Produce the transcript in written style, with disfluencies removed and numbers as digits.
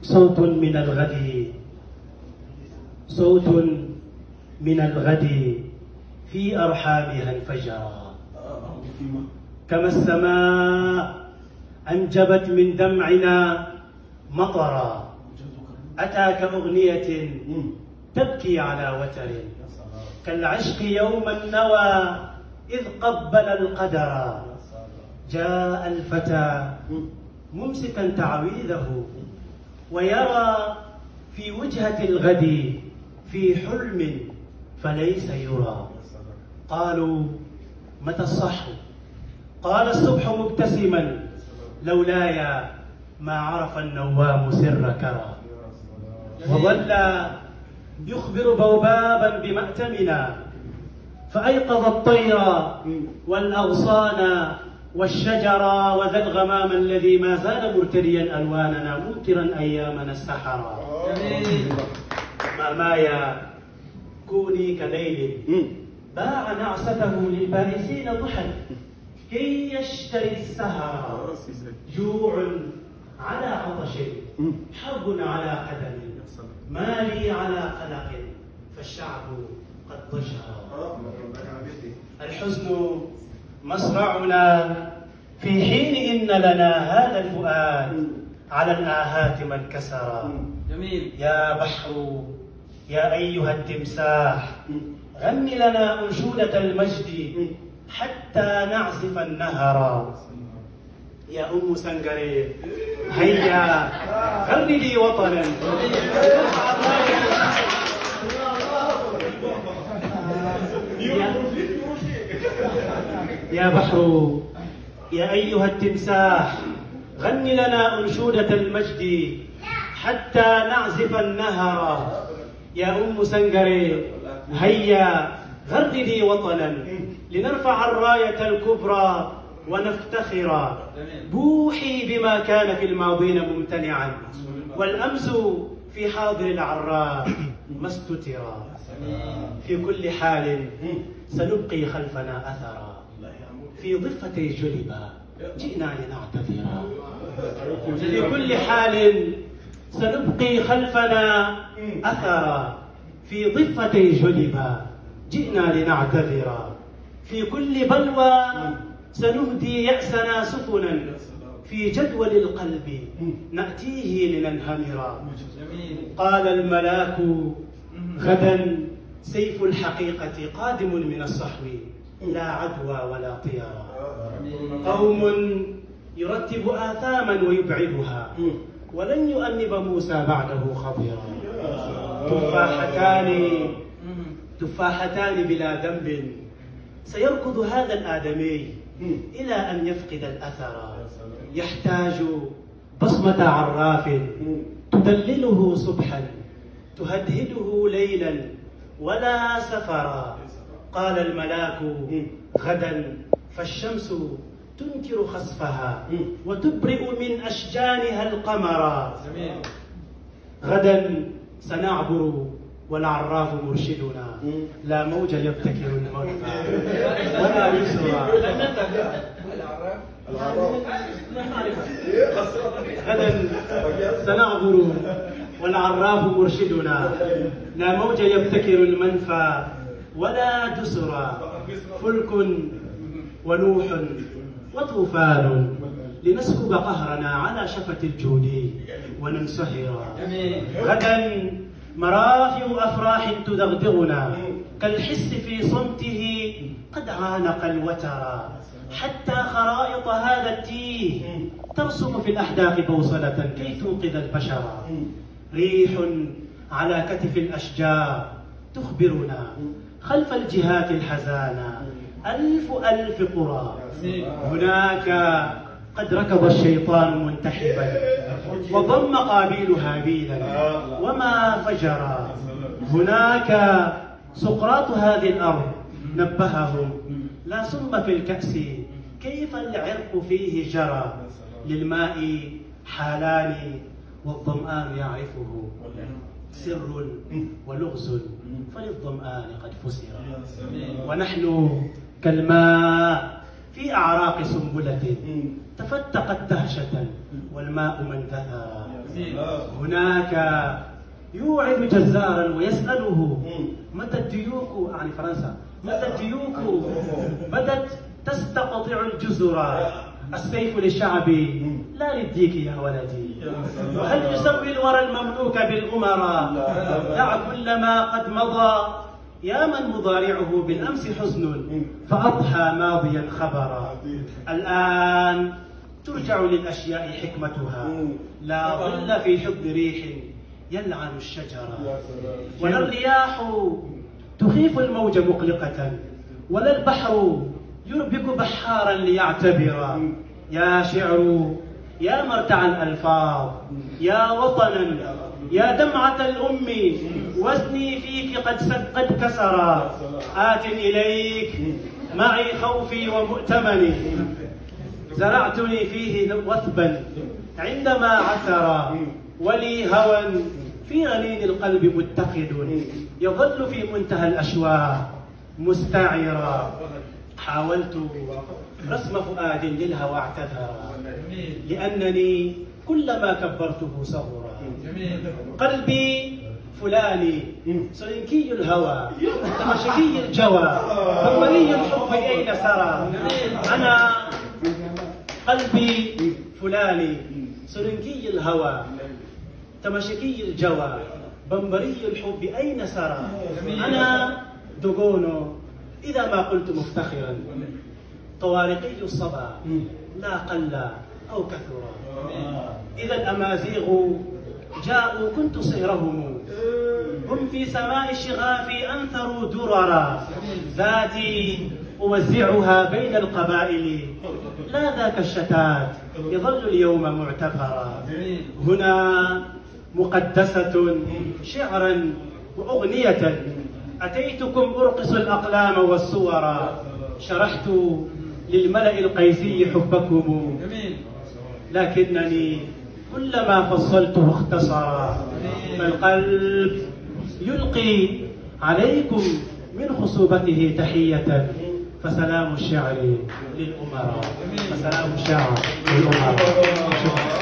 صوت من الغد، صوت من الغد في أرحامها انفجر، كما السماء أنجبت من دمعنا مطرا، أتى كأغنية تبكي على وتر، كالعشق يوم النوى إذ قبل القدر، جاء الفتى ممسكا تعويذه ويرى في وجهة الغد في حلم فليس يرى. قالوا متى الصحو؟ قال الصبح مبتسما لولاي ما عرف النوام سر كرى، وظل يخبر بوبابا بمأتمنا فأيقظ الطير والأغصان والشجر وذا الغمام الذي ما زال مرتديا ألواننا منكرا أيامنا السحرا. مامايا كوني كليل باع نعسته للبائسين ضحى كي يشتري السهر، جوع على عطش، حرب على قدم، مالي على قلق، فالشعب قد ضجر. الحزن مصرعنا في حين إن لنا هذا الفؤاد على الآهات من كسر. جميل. يا بحر يا أيها التمساح غن لنا أنشودة المجد حتى نعزف النهر. يا أم سنقري هيا غردي وطنا. يا بحر يا أيها التمساح غن لنا أنشودة المجد حتى نعزف النهر. يا أم سنقري هيا غردي وطنا لنرفع الراية الكبرى ونفتخر. بوحي بما كان في الماضين ممتنعا والأمس في حاضر العراء ما استترا. في كل حال سنبقي خلفنا أثرا، في ضفتي جلبا جئنا لنعتذرا. في كل حال سنبقي خلفنا أثرا، في ضفتي جلبا جئنا لنعتذرا. في كل بلوى سنهدي يأسنا سفنا، في جدول القلب نأتيه لننهمرا. قال الملاك غدا سيف الحقيقة قادم من الصحو، لا عدوى ولا طيرا. قوم يرتب آثاما ويبعدها ولن يؤنب موسى بعده خضرا. تفاحتان بلا ذنب سيركض هذا الآدمي إلى أن يفقد الأثر. يحتاج بصمة عراف تدلله صبحا تهدهده ليلا ولا سفرا. قال الملاك غدا فالشمس تنكر خسفها وتبرئ من أشجانها القمرا. غدا سنعبر والعراف مرشدنا، لا موج يبتكر الموتى ولا يسرى. غدا سنعبر والعراف مرشدنا، لا موج يبتكر المنفى ولا دسرا. فلك ونوح وطوفان لنسكب قهرنا على شفة الجود وننسهرا. غدا مرافع أفراح تدغدغنا كالحس في صمته قد عانق الوترا. حتى خرائط هذا التيه ترسم في الأحداق بوصلة كي توقظ البشر. ريح على كتف الأشجار تخبرنا خلف الجهات الحزانة ألف قرى. هناك قد ركض الشيطان منتحبا وضم قابيل هابيلا وما فجرا. هناك سقراط هذه الأرض نبههم لا سم في الكأس كيف العرق فيه جرى. للماء حالان والظمآن يعرفه، سر ولغز فللظمآن قد فسر. ونحن كالماء في أعراق سنبلة تفتقت دهشة والماء منتثى. هناك يوعد جزارا ويسأله متى الديوك عن فرنسا، متى الديوك بدت تستقطع الجزر، السيف للشعب لا للديك يا ولدي. وهل يسوي الورى المملوك بالأمراء؟ دع كل ما قد مضى يا من مضارعه بالأمس حزن فأضحى ماضيا خبرا. الآن ترجع للأشياء حكمتها، لا ظل في حب ريح يلعن الشجرة، ولا الرياح تخيف الموج مقلقة، ولا البحر يربك بحارا ليعتبر. يا شعر يا مرتع الألفاظ، يا وطنا يا دمعة الأم، وزني فيك قد كسر. آت إليك معي خوفي ومؤتمني، زرعتني فيه وثبا عندما عثر، ولي هوى في غنين القلب متقد، يظل في منتهى الأشواق مستعرا. حاولت رسم فؤاد للهوى اعتذر، لأنني كلما كبرته صغرا. قلبي فلاني سلنكي الهوى تمشكي الجوى فمري الحب أين سرى. أنا قلبي فلاني سلنكي الهوى تمشكي الجوى بمبري الحب أين سرى. أنا دوغونو إذا ما قلت مفتخرا، طوارقي الصبا لا قل أو كثرا. إذا الأمازيغ جاءوا كنت صهرهم، هم في سماء الشغاف أنثروا دررا. ذاتي أوزعها بين القبائل، لا ذاك الشتات يظل اليوم معتبرا. هنا مقدسة شعرا وأغنية، أتيتكم أرقص الأقلام والصورا. شرحت للملأ القيسي حبكم، لكنني كلما فصلته اختصرا. فالقلب يلقي عليكم من خصوبته تحية، فسلام الشعر للأمراء، فسلام الشعر للأمراء.